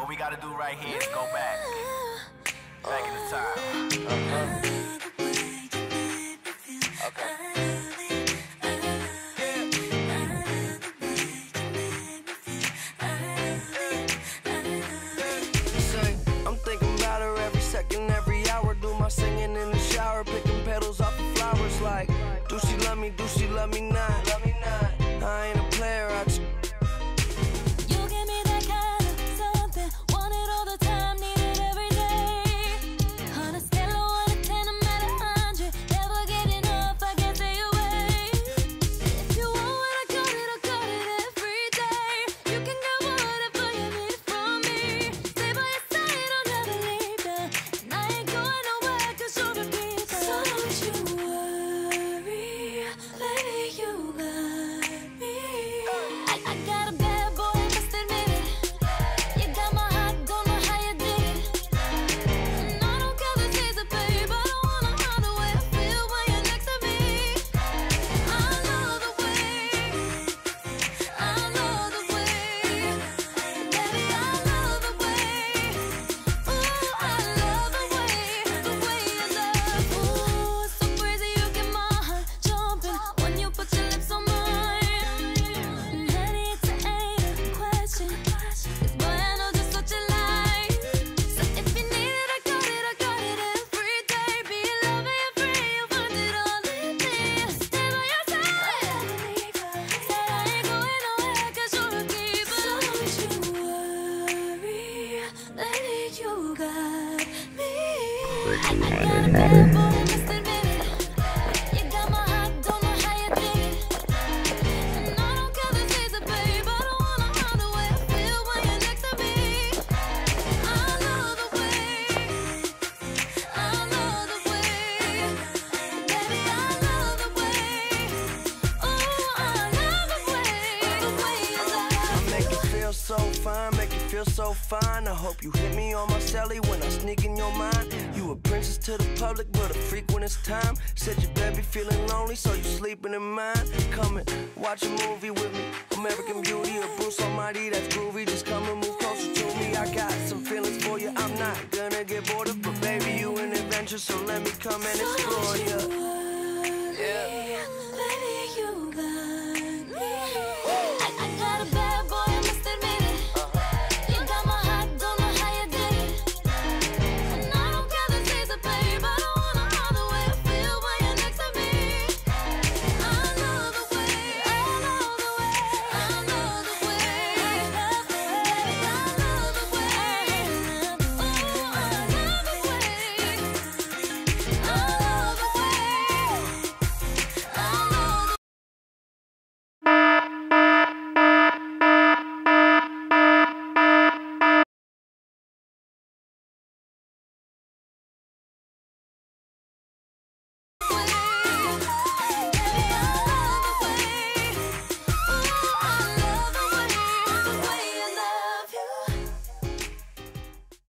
What we gotta do right here is go back in the time. I'm thinking about her every second, every hour. Do my singing in the shower, picking petals off the flowers. Like, do she love me? Do she love me not? I ain't a player. You give me that kind of something, want it all the time, need it every day. On a scale of 1 to 10, I'm at 100. Never get enough, I can't stay away. If you want what I got it every day. You can get whatever you need from me. Stay by your side, I'll never leave you. And I ain't going nowhere, 'cause you're a keeper. So don't you worry, baby, you got me. I got a bad boy, must admit it. You got my heart, don't know how you did it. And I don't care the season, babe. I don't wanna hide the way I feel when you're next to me. I love the way, baby, I love the way. Ooh, I love the way you love. Ooh, it's so crazy, you get my heart jumping when you put your lips on mine. And honey, it's ain't a question, 'cause boy, I know just what you like. So if you need it, I got it every day. Be your lover, your friend, you'll find it all in me. Stay by your side, said I ain't going nowhere, 'cause you're a keeper. So don't you worry, lady, you got me. I got a bad boy, must admit it. You got my heart, don't know how you did it. And I don't care the season, babe. I don't wanna hide the way I feel when you're next to me. I love the way, baby, I love the way. Ooh, I love the way you love. Make it feel so fine, make it feel so fine. I hope you hit me on my celly when I sneak in your mind. You a princess to the public, but a freak when it's time. Said your baby feeling lonely, so you sleeping in mine. Come and watch a movie with me. American Beauty or Bruce Almighty, that's groovy. Just come and move closer to me. I got some feelings for you, I'm not gonna get bored of. But baby, you an adventure, so let me come and explore you. Yeah.